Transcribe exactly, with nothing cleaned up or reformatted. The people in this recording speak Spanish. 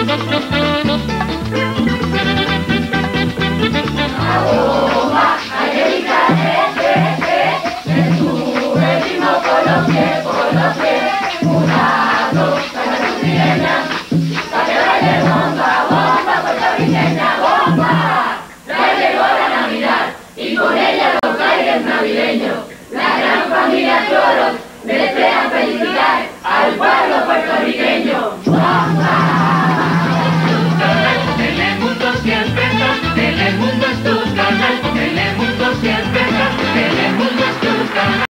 Angélica, eh, eh, eh, que sube el ritmo por los pies, por los pies.